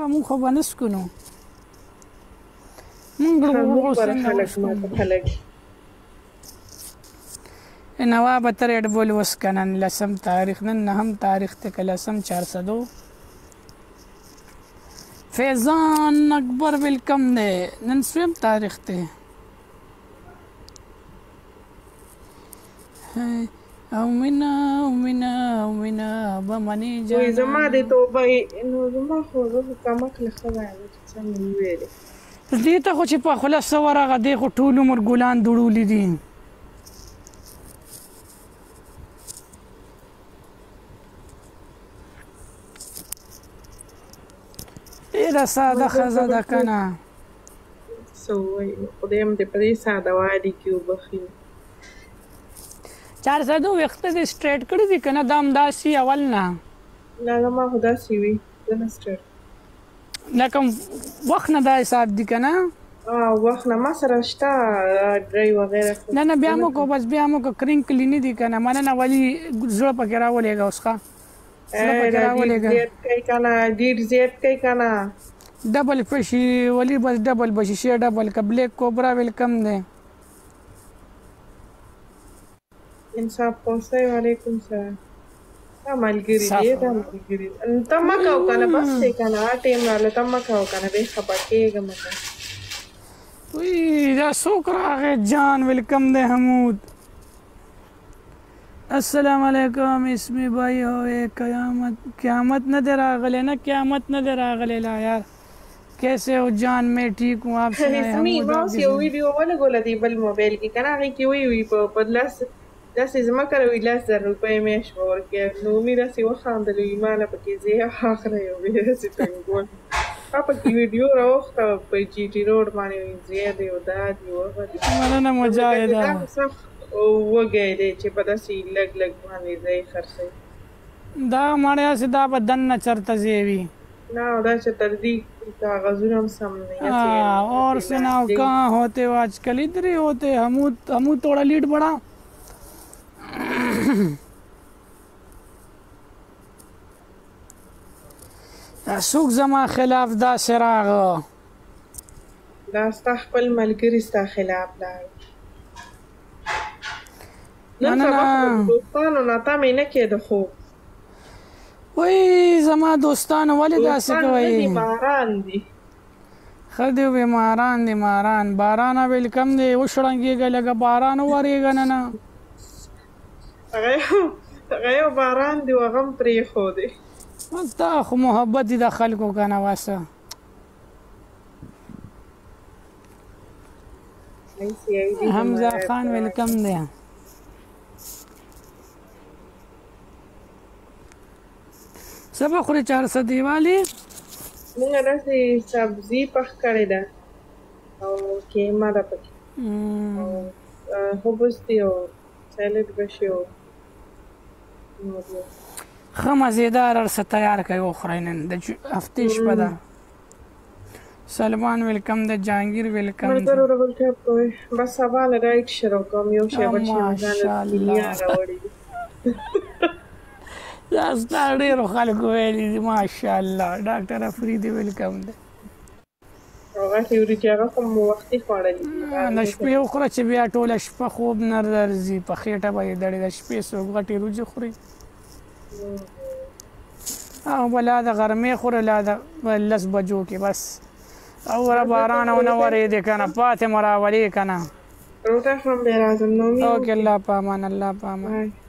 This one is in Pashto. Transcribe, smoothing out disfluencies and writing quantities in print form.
مونږ خو به نه څښو نو مونږ خلک نواب ته ریډ بول وڅښه نن 10 تاریخ نن 9 تاریخ ته که 10 402 فیضان اکبر ویلکم دی نن 3 تاریخ ته او مینا بمنی جانا وای زما د توبه نو زما خو کمک له خدای چې څنګه ویلې دې ته خو چې په خلاص ورغه دی خو ټول عمر ګلان دوړولې دي ډېره ساده ښځه ده که نه څه ووایي خدای هم دې په دې ساده والي کې وبخي 402 ویښته دې سټریټ کړي دي که نه دا همداسې اول نه نه زما خو داسې وي زه نه سټریټ لکه وخت نه دا حساب دي که نه وخت نه ما سره شته ډرای وغیره نه نه بیا مو کو بس بیا مو کو کرینکلي نه دي که نه مننه ولي زړه پکې راولېږه اوس ښه ډېر زیات کوي که نه ډبل پشي ولي بس ډبل بشي شی ډبل که بلیک کوبرا ویلکم دی انصاف پوستی وعلیکم سلام دا ملګري دی دا ملګري ته مه کوه که نه بس دی که نه ټایم راله ته مه کوه که نه بیا خفه کېږم وی دا څوک راغی جان ویلکم دی حمود السلام علیکم اسمی بھائی ہوئے قیامت نہ دے راغلے نا قیامت نہ دے راغلے لا یار کیسے ہو جان میں ٹھیک ہوں آپ سنائیں اسمی ماوس یو ویډیو ولګوله دی بل موبایل کې که نه هغې کې وی په لاس داسې زما کره وي 10,000 روپۍ میاشت به ورکړي نو مې داسې وخاندل وي ما نه پکې زه اخره یو بیا داسې ټنګول ما پکې ویډیو راوخته په جي ټي روډ باندې زیه دی او دا دی وغه دی مننه مجاهده وږی دی چې په داسې لږ لږ باندې ځای خرڅوي دا ماړه هسې دا به دننه چرته ځای وي نه دا چې تر دې کاغذونه هم سم نه اور سناؤ کہاں ہوتے ہو آج کل ادھر ہی ہوتے ہمو تھوڑا لیڈ بڑا څوک زما خلاف دا سراغ دا ستا خپل ملګري ستا خلاف لاړ نن سبا دوستانو نه تمې نه کېده خوب وای زما دوستانو ولې داسې کوئ ماران دي ښه دی وې ماران دي ماران بارانه ویلکم دی وشړنګېږه لږه باران وورېږه نه نه هغه یو باران دی هغه هم پرېښودی بس دا خو محبت دي د خلکو که نه واسه حمزه خان ویلکم دی څه به خورې 400 دیوالې موږ داسې سبزي پخ کړې ده او کیمه ده پکې خبز دی او سیلډ به شي او ښه مزېدار هر څه تیار کوي وخورئ نن د هفتې شپه ده سلمان ویلکم ده جهانګیر ویلکم ملګرو ډبل ټیپ کوئ بس سبا له رایټ شروع کوم یو شی بل شی دنیا راوړي دا ستا ډېرو خلکو ویلي دي ماشاءالله ډاکټر افریدي ویلکم ده هغه تیوري چې هغه خو مو وختي خوړلي د شپې وخوره چې بیا ټوله شپه خوب نه درځي په خېټه به یې دړې د شپې څوک غټې روجې خوري او به لا د غرمې خوره لا د 10 بجو کې بس اوره باران او نه ورېدې که نه پاتې مو راولې که نه روټه خورم بیا راځم نومي اوکې الله په امان الله په امان